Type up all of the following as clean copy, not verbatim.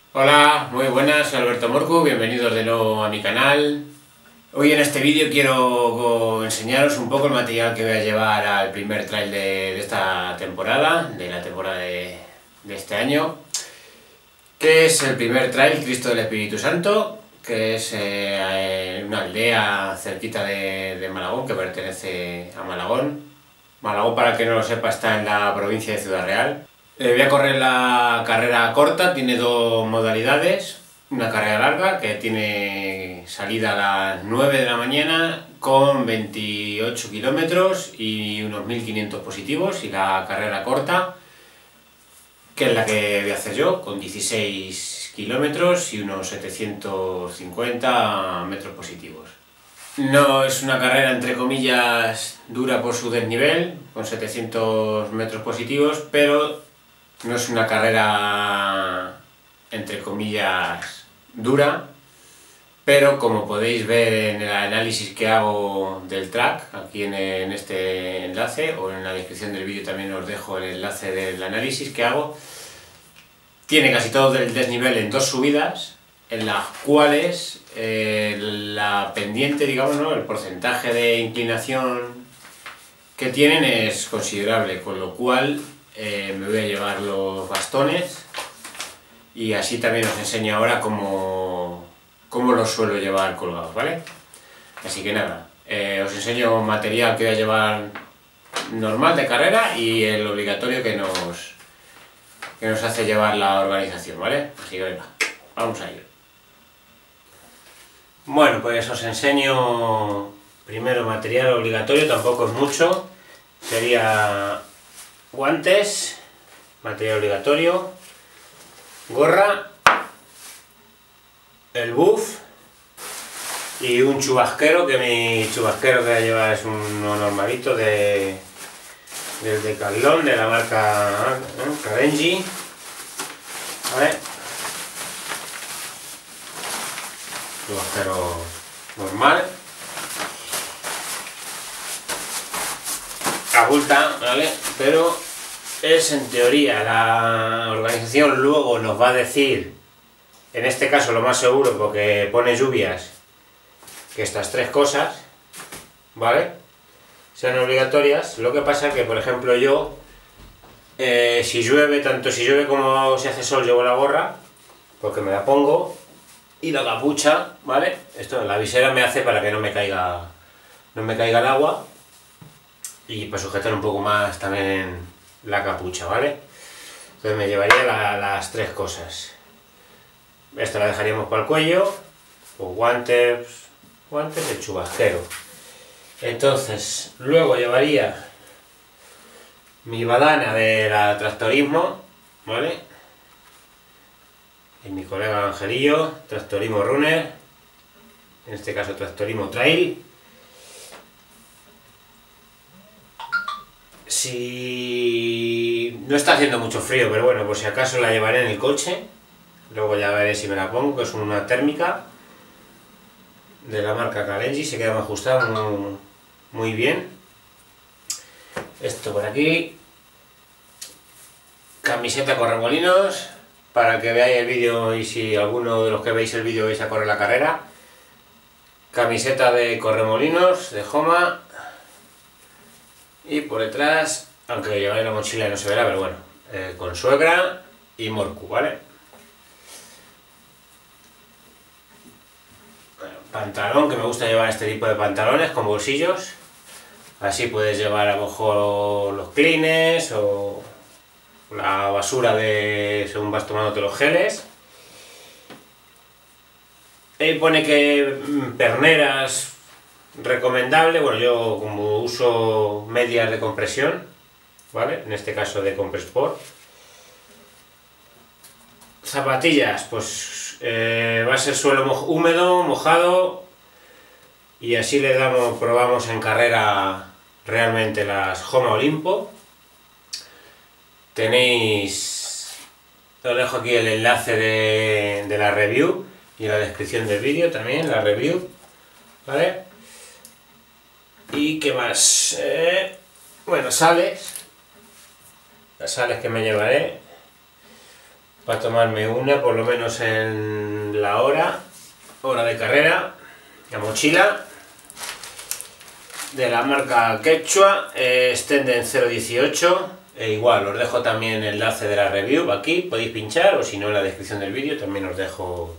Hola, muy buenas, soy Alberto Morcu, bienvenidos de nuevo a mi canal. Hoy en este vídeo quiero enseñaros un poco el material que voy a llevar al primer trail de esta temporada, de la temporada de este año, que es el primer trail Cristo del Espíritu Santo, que es una aldea cerquita de Malagón, que pertenece a Malagón. Malagón, para el que no lo sepa, está en la provincia de Ciudad Real. Voy a correr la carrera corta, tiene dos modalidades. Una carrera larga que tiene salida a las 9 de la mañana con 28 kilómetros y unos 1500 positivos, y la carrera corta, que es la que voy a hacer yo, con 16 kilómetros y unos 750 metros positivos. No es una carrera entre comillas dura por su desnivel, con 700 metros positivos, pero no es una carrera entre comillas dura, pero como podéis ver en el análisis que hago del track, aquí en este enlace, o en la descripción del vídeo también os dejo el enlace del análisis que hago, tiene casi todo el desnivel en dos subidas, en las cuales la pendiente, digamos, ¿no?, el porcentaje de inclinación que tienen es considerable, con lo cual me voy a llevar los bastones y así también os enseño ahora cómo los suelo llevar colgados, ¿vale? Así que nada, os enseño material que voy a llevar normal de carrera y el obligatorio que nos hace llevar la organización, ¿vale? Así que venga, vamos a ir. Bueno, pues os enseño primero material obligatorio, tampoco es mucho, sería guantes, material obligatorio, gorra, el buff y un chubasquero, que mi chubasquero que voy a llevar es uno normalito del Decathlon, de la marca Carenji, ¿vale? Chubasquero normal, abulta, ¿vale? Pero es en teoría, la organización luego nos va a decir, en este caso lo más seguro porque pone lluvias, que estas tres cosas, ¿vale?, sean obligatorias. Lo que pasa es que, por ejemplo, yo, si llueve, tanto si llueve como si hace sol, llevo la gorra, porque me la pongo, y la capucha, ¿vale? Esto, la visera me hace para que no me caiga el agua, y para sujetar un poco más también la capucha, ¿vale? Entonces me llevaría las tres cosas. Esta la dejaríamos para el cuello, o guantes, el chubasquero. Entonces, luego llevaría mi badana de la Tractorismo, ¿vale? Y mi colega Angelillo, Tractorismo Runner, en este caso Tractorismo Trail. Si no está haciendo mucho frío, pero bueno, por si acaso la llevaré en el coche, luego ya veré si me la pongo, que es una térmica de la marca Carenji, se queda ajustada muy bien. Esto por aquí, camiseta corremolinos, para que veáis el vídeo, y si alguno de los que veis el vídeo vais a correr la carrera, camiseta de corremolinos, de Homa, y por detrás, aunque lleváis la mochila no se verá, pero bueno, con suegra y Morcu, ¿vale? Pantalón, que me gusta llevar este tipo de pantalones con bolsillos, así puedes llevar a lo mejor los clines o la basura según vas tomándote los geles. Ahí pone que perneras recomendable, bueno, yo como uso medias de compresión, ¿vale? En este caso de Compressport. Zapatillas, pues va a ser suelo húmedo, mojado, y así probamos en carrera realmente las Homa Olimpo. Os dejo aquí el enlace de la review y en la descripción del vídeo también la review, ¿vale? ¿Y qué más? Bueno, las sales que me llevaré. para tomarme una, por lo menos en la hora de carrera. La mochila de la marca Quechua, Stenden 018. Igual, os dejo también el enlace de la review aquí, podéis pinchar, o si no en la descripción del vídeo también os dejo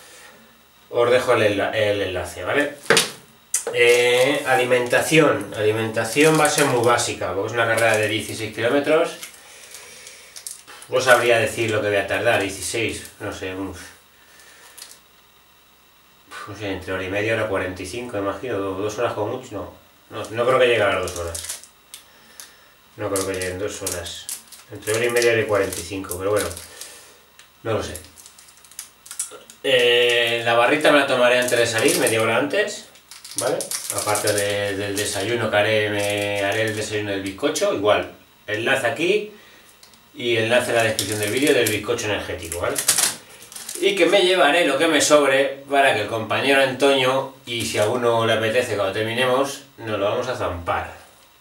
el enlace, ¿vale? Alimentación va a ser muy básica, porque es una carrera de 16 kilómetros. No sabría decir lo que voy a tardar, 16, no sé, entre hora y media, hora 45, imagino, 2 horas con mucho, no creo que llegue a las 2 horas. No creo que lleguen 2 horas. Entre hora y media y 45, pero bueno, no lo sé. La barrita me la tomaré antes de salir, media hora antes, ¿vale? Aparte del desayuno que haré el desayuno del bizcocho, igual, enlace aquí y enlace en la descripción del vídeo del bizcocho energético, ¿vale? Y que me llevaré lo que me sobre para que el compañero Antonio, y si a alguno le apetece cuando terminemos, nos lo vamos a zampar.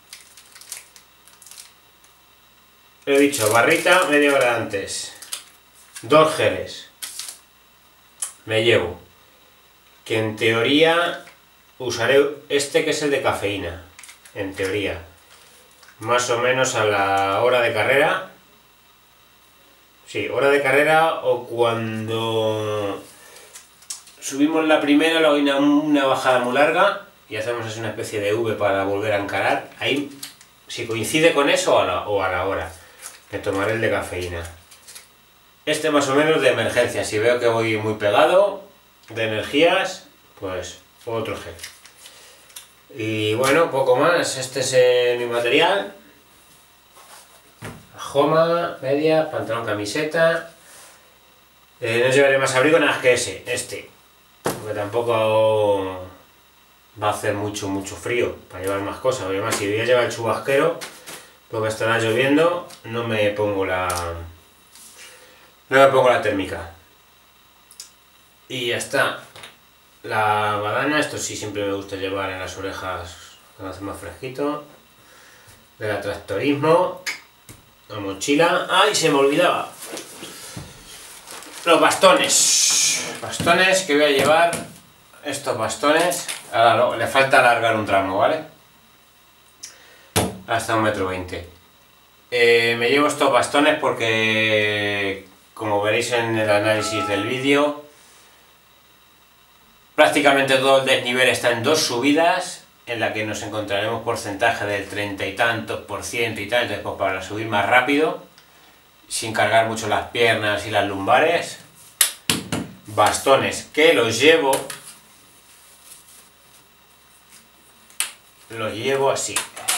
He dicho, barrita media hora antes, 2 geles me llevo, que en teoría usaré este que es el de cafeína, en teoría, más o menos a la hora de carrera. Sí, hora de carrera, o cuando subimos la primera, luego hay una bajada muy larga y hacemos así una especie de V para volver a encarar. Ahí, si coincide con eso o a la hora, me tomaré el de cafeína. Este más o menos de emergencia, si veo que voy muy pegado de energías, pues otro gel. Y bueno, poco más, este es mi material. Joma, media, pantalón, camiseta. No llevaré más abrigo nada más que este, porque tampoco va a hacer mucho frío para llevar más cosas. Además, si voy a llevar el chubasquero, porque estará lloviendo, no me pongo la térmica. Y ya está. La badana, esto sí siempre me gusta llevar en las orejas cuando hace más fresquito. De la tractorismo. La mochila. ¡Ay, se me olvidaba! Los bastones. Bastones que voy a llevar. Estos bastones. Ahora no, le falta alargar un tramo, ¿vale? Hasta 1,20 m. Me llevo estos bastones porque, como veréis en el análisis del vídeo, prácticamente todo el desnivel está en 2 subidas, en la que nos encontraremos porcentaje del 30 y tantos % y tal, entonces pues para subir más rápido, sin cargar mucho las piernas y las lumbares, bastones que los llevo así,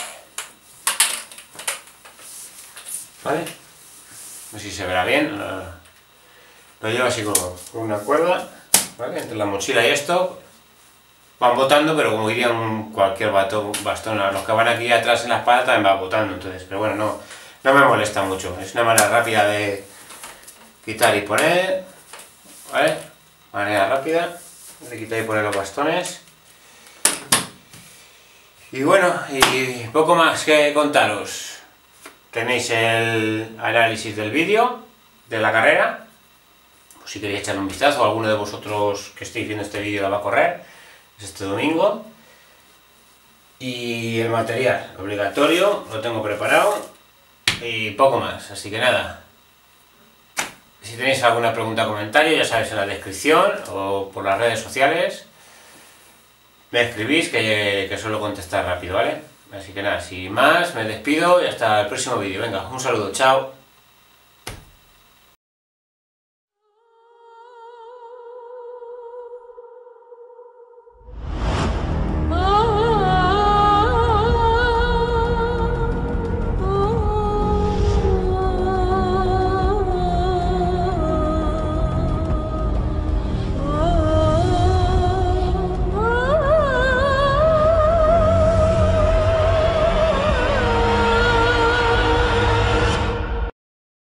¿vale? No sé si se verá bien, lo llevo así con una cuerda, ¿vale? Entre la mochila y esto van botando, pero como diría cualquier bastón, a los que van aquí atrás en la espalda también va botando, entonces, pero bueno, no me molesta mucho, es una manera rápida de quitar y poner, ¿vale? Manera rápida de quitar y poner los bastones. Y bueno, y poco más que contaros. Tenéis el análisis del vídeo de la carrera, pues si queréis echarle un vistazo, o alguno de vosotros que estéis viendo este vídeo la va a correr, es este domingo. Y el material obligatorio lo tengo preparado y poco más, así que nada. Si tenéis alguna pregunta o comentario, ya sabéis, en la descripción o por las redes sociales me escribís, que suelo contestar rápido, ¿vale? Así que nada, sin más, me despido y hasta el próximo vídeo. Venga, un saludo, chao.